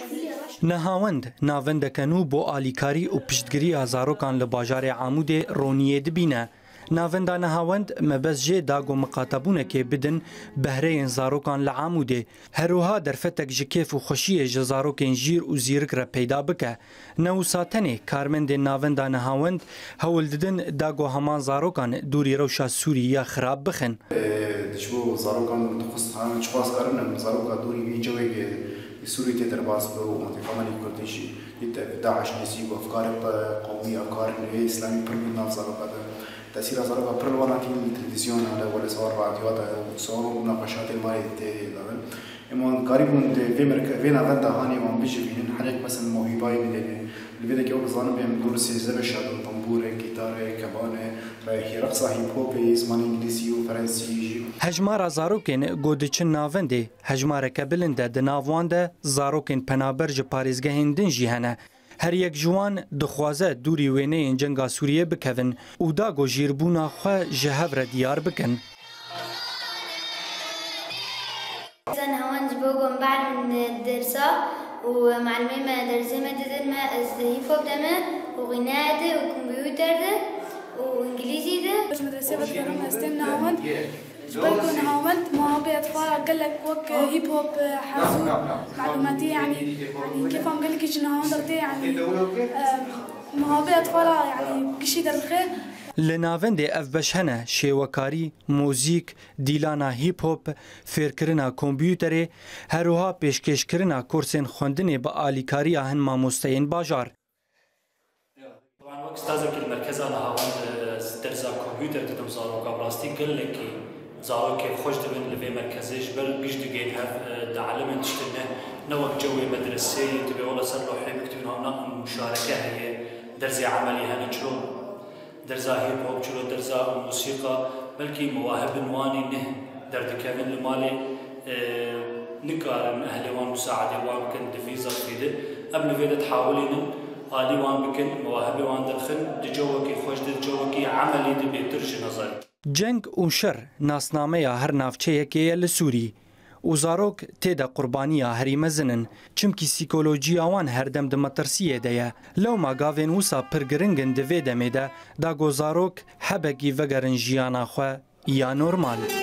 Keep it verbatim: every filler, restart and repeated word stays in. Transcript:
نهاوند ناوندکانو بو آلیکاری و پشتگیری زاروکان لباجار عمود رونیه دبینه. ناوندا نهاوند مبز جه داگو مقاطبونه که بدن بهره زاروکان لعموده. هروها در فتک جکیف و خوشیه جزاروکین جیر و زیرک را پیدا بکه. نو ساتنه کارمند ناوندا نهاوند هول ددن داگو همان زاروکان دوری روشا سوریه خراب بخن. دشبو زاروکان تخص خان چخواست کارن زاروکا دوری بی جوی سوریه تدر باز برو منطقه کردیشی داعش نسیب افکار قومی افکار اسلامی پرمین ناف زاروکا تأثير زاروكا برلوانا في التلفزيون على ولا صور راديوات صور مناقشات المالية لبن إما قريب في مركز في نافندا هاني وعم بيجي فين حاجات مثلا موهبة من اللي بدك يوم زمان بيعمل دور سيزة بشاد طنبورة جيتارة كبانة رايح رقصة هيب هوب زمان إنجليزي وفرنسي هجمار زاروكين گودچن ناونده هجمار کبلنده دناوانده زاروكين پنابرج پاریزگهین دنجی هنه هر یک جوان دخوازه دوری وینه این جنگا سوریه بکوین او دا گو جیربونا خواه جهو را دیار بکن. زن هوان جبوگم بعد من درسا و معلمه ما درسه ما دادن ما از هیفوب دمه و غناء ده و کمپیوتر ده و انگلیزی ده. باش مدرسه بدرم هستیم نهاوند جبالكم نهاوند مواهبي أطفال قال لك وك هيب هوب حاسوب معلوماتي يعني يعني كيف عم قال لك نهاوند يعني مواهبي أطفال يعني كل شيء در الخير. لناوند اف بشهنه شیوکاری، موزیک، دیلانا هیپ هوپ، فیرکرنا کمپیوتری، هروها پیشکش کرنا کورسین خوندن با آلیکاری آهن ماموستین باجار. طبعا وقت استاذك المركز نهاوند درس كمبيوتر تدم زاروكا براستي قال لك زاروكا خوش دبن لفي مركزيش بل بيش دقين هاف دعلم تشتنه نوك جوي مدرسي تبي والله صار له حين بكتبين هنا مشاركة هي درس عملي هنا شلون درزا هيب هوب شلون درزا موسيقى بلكي مواهب نواني نه درد كامل المالي نقار من أهل وان مساعدة وان كان دفيزا فيده قبل فيده تحاولين هادي وان بكن مواهب وان دخن دجوكي خوش دجوكي عملي دبي ترج نظري جنگ و شر ناسنامه هر نافچه که لسوری و زاروک تیدا قربانی هری مزنن چمکی سیکولوژی آوان هر دم د مترسیه ده لو ما گاوین وسا پرگرنگن دوی دمه ده دا گو زاروک حبگی وگرن جیانا خو یا نورمال